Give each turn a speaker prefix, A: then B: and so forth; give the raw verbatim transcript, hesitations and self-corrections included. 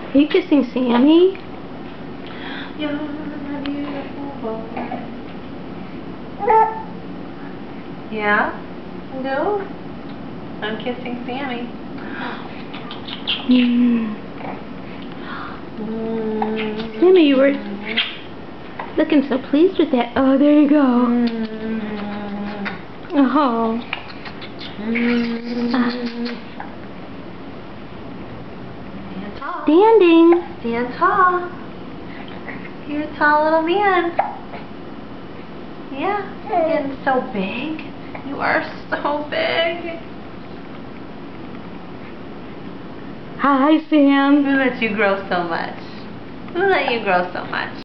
A: Are you kissing Sammy?
B: You're a beautiful boy. Yeah? No? I'm kissing Sammy.
A: Mm.
B: Mm.
A: Sammy, you were looking so pleased with that. Oh, there you go.
B: Mm.
A: Oh.
B: Mm.
A: Uh.
B: Stand tall.
A: Standing.
B: Stand tall. You're a tall little man. Yeah, you're getting so big. You are so big.
A: Hi, Sam.
B: Who let you grow so much? Who let you grow so much?